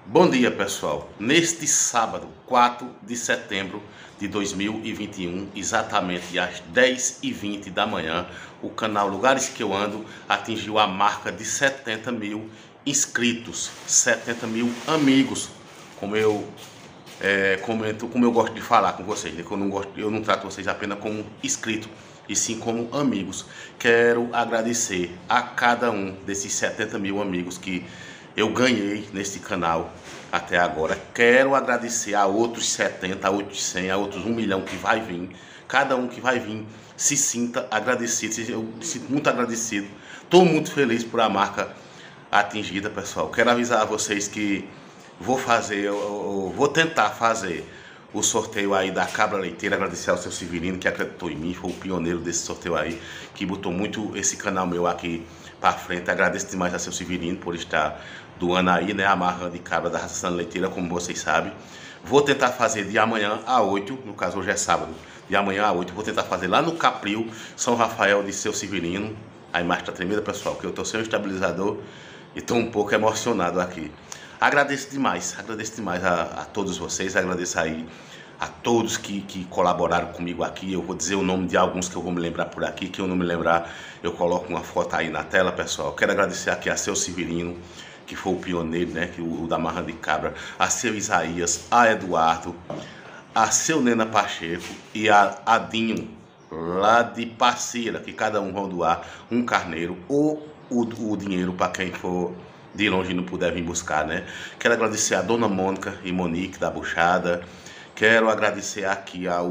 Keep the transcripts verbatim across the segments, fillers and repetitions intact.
Bom dia, pessoal. Neste sábado, quatro de setembro de dois mil e vinte e um, exatamente às dez e vinte da manhã, o canal Lugares que eu Ando atingiu a marca de setenta mil inscritos, setenta mil amigos, como eu é, comento, como eu gosto de falar com vocês, né? Que eu não gosto, eu não trato vocês apenas como inscritos, e sim como amigos. Quero agradecer a cada um desses setenta mil amigos que eu ganhei neste canal até agora. Quero agradecer a outros setenta, a outros cem, a outros um milhão que vai vir. Cada um que vai vir se sinta agradecido. Eu me sinto muito agradecido. Estou muito feliz por a marca atingida, pessoal. Quero avisar a vocês que vou fazer, eu, eu vou tentar fazer o sorteio aí da cabra leiteira. Agradecer ao seu Severino que acreditou em mim, foi o pioneiro desse sorteio aí, que botou muito esse canal meu aqui para frente. Agradeço demais a seu Severino por estar doando aí, né, a marra de cabra da raça leiteira, como vocês sabem. Vou tentar fazer de amanhã a oito, no caso hoje é sábado, de amanhã a oito, vou tentar fazer lá no Capril, São Rafael de seu Severino. A imagem tá tremenda, pessoal, que eu tô sem o estabilizador e tô um pouco emocionado aqui. Agradeço demais, agradeço demais a, a todos vocês, agradeço aí a todos que, que colaboraram comigo aqui. Eu vou dizer o nome de alguns que eu vou me lembrar por aqui, que eu não me lembrar, eu coloco uma foto aí na tela, pessoal. Quero agradecer aqui a seu Severino, que foi o pioneiro, né, que o, o da marra de cabra, a seu Isaías, a Eduardo, a seu Nena Pacheco e a Adinho, lá de Parceira, que cada um vão doar um carneiro ou o, o dinheiro para quem for de longe e não puder vir buscar, né. Quero agradecer a Dona Mônica e Monique da Buchada. Quero agradecer aqui ao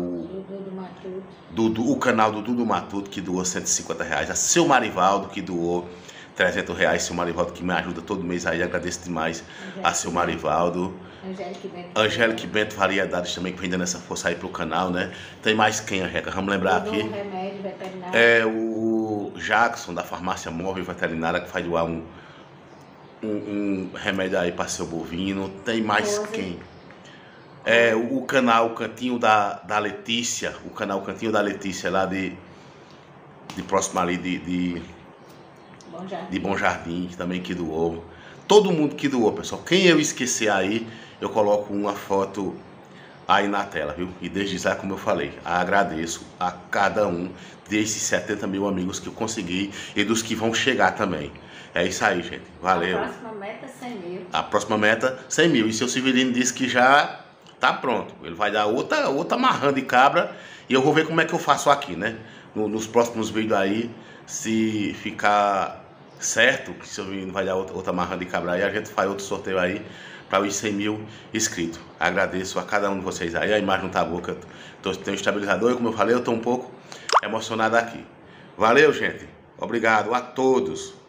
Dudu, o canal do Dudu Matuto, que doou cento e cinquenta reais, a seu Marivaldo, que doou trezentos reais, seu Marivaldo, que me ajuda todo mês aí, agradeço demais Angélica, a seu Marivaldo. Angélica Bento. Angélica Bento Variedades também, que vem dando essa força aí pro canal, né? Tem mais quem, Angélica? Vamos lembrar aqui. Um remédio veterinário. É o Jackson, da farmácia móvel veterinária, que faz doar um, um, um remédio aí para seu bovino. Tem mais Rose. Quem? É o, o canal Cantinho da, da Letícia, o canal Cantinho da Letícia, lá de, de próximo ali de... de Bom Jardim. de Bom Jardim, também que doou. Todo mundo que doou, pessoal. Quem eu esquecer aí, eu coloco uma foto aí na tela, viu? E desde já, como eu falei, agradeço a cada um desses setenta mil amigos que eu consegui e dos que vão chegar também. É isso aí, gente. Valeu. A próxima meta é cem mil. A próxima meta, cem mil. E seu Severino disse que já tá pronto. Ele vai dar outra, outra marrã de cabra e eu vou ver como é que eu faço aqui, né? No, nos próximos vídeos aí, se ficar certo, que seu Severino vai dar outra, outra marrã de cabra aí, a gente faz outro sorteio aí para os cem mil inscritos. Agradeço a cada um de vocês aí. A imagem não tá boa, eu tô, tenho um estabilizador e, como eu falei, eu tô um pouco emocionado aqui. Valeu, gente. Obrigado a todos.